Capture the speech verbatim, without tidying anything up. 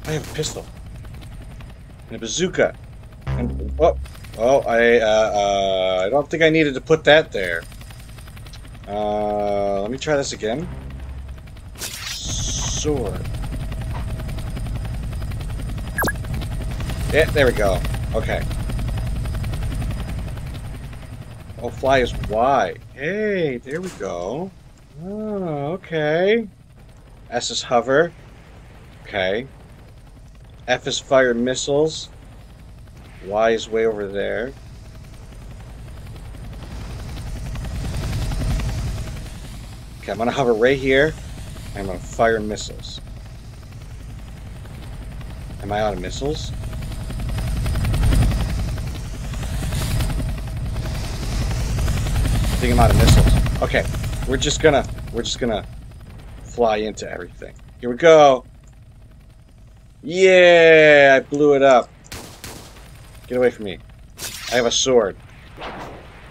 I have a pistol. And a bazooka. And, oh, oh, I, uh, uh, I don't think I needed to put that there. Uh, let me try this again. Sword. Yeah, there we go. Okay. Oh, fly is Y. Hey, there we go. Oh, okay. S is hover. Okay. F is fire missiles. Y is way over there. Okay, I'm gonna hover right here. I'm gonna fire missiles. Am I out of missiles? I think I'm out of missiles. Okay, we're just gonna we're just gonna fly into everything. Here we go. Yeah, I blew it up. Get away from me. I have a sword.